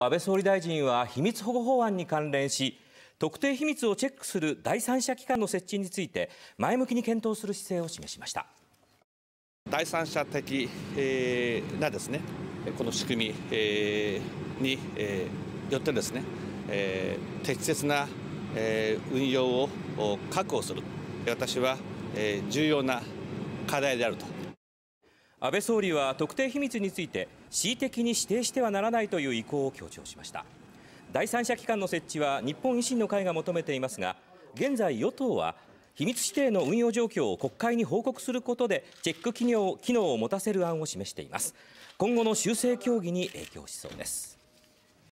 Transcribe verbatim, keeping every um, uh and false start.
安倍総理大臣は秘密保護法案に関連し、特定秘密をチェックする第三者機関の設置について前向きに検討する姿勢を示しました。 第三者的なですね、この仕組みによってですね、適切な運用を確保する、私は重要な課題であると。 安倍総理は特定秘密について恣意的に指定してはならないという意向を強調しました。第三者機関の設置は日本維新の会が求めていますが、現在与党は秘密指定の運用状況を国会に報告することでチェック機能を持たせる案を示しています。今後の修正協議に影響しそうです。